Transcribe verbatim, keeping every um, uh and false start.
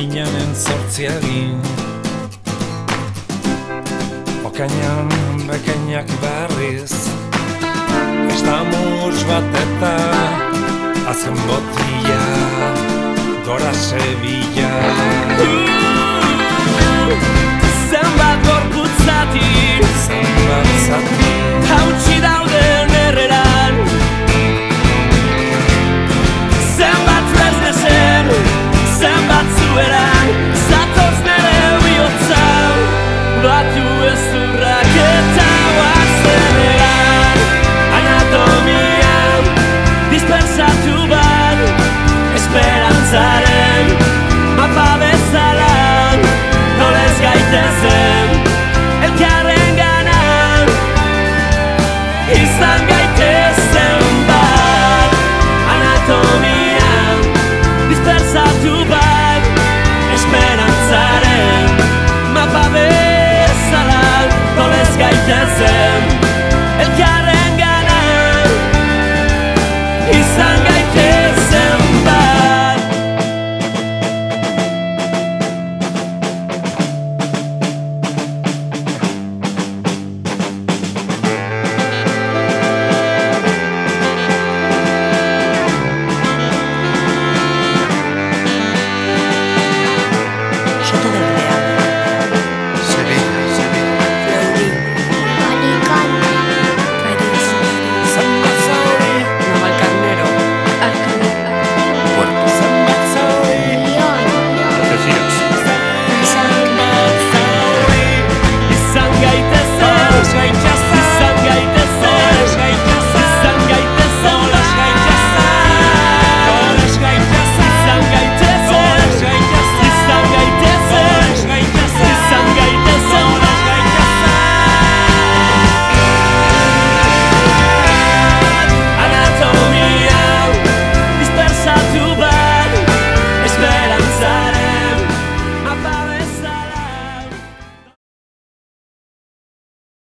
minanen zortziagin. Okainan bekainak berriz, estamuts bat eta azken botila, gora Sevilla. Zenbat gorputz zati, Zenbat zati, hautsi dauden erreran. Zenbat tresnesen, zenbat zueran, zatoz nere bihotza, batu ezurrak eta oazenean. Anatomian, dispersatu bat, esperantzaren mapa bezala, nolez gaitezen elkarren ganan, izan gaitezen bat. Anatomian, dispersatu bat, esperantzaren mapa bezala, nolez gaitezen elkarren